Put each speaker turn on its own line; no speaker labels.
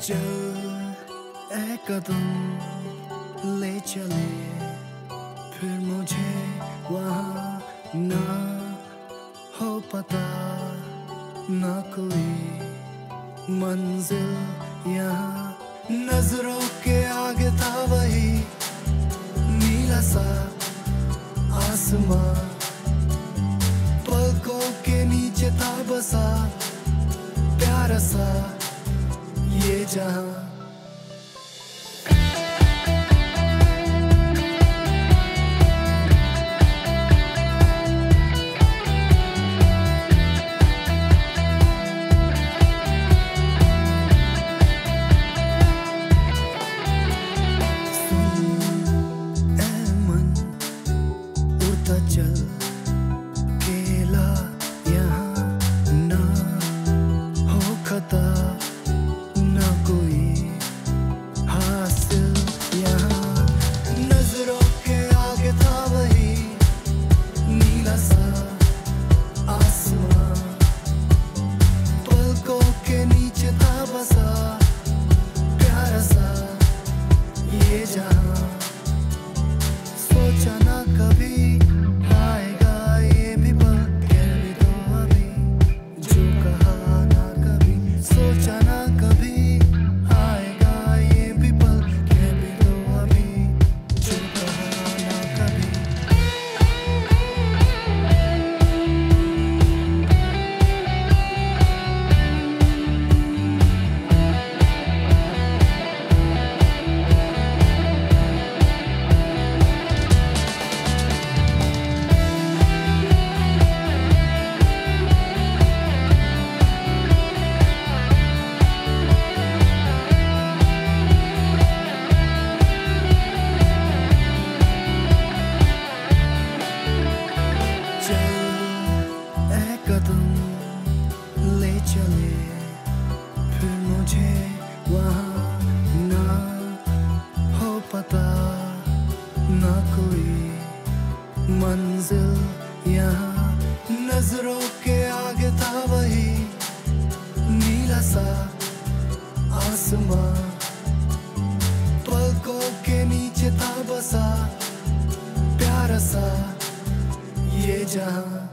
चल ए कदम ले चले, फिर मुझे वहाँ ना हो पता, ना कोई मंजिल यहाँ। नजरों के आगे था वही नीला सा आसमां, पलकों के नीचे था बसा प्यारा सा ये जहां। चल केला यहाँ ना हो खता, ना कोई हासिल यहाँ। नजरों के आगे था वही नीला सा आसमां, पलकों के नीचे था बसा प्यारा सा ये जहां। सोचा ना कभी ले चले, फिर मुझे वहाँ ना हो पता, ना कोई मंजिल यहाँ। नजरों के आगे था वही नीला सा आसमां, पलकों के नीचे था बसा प्यारा सा ये जहां।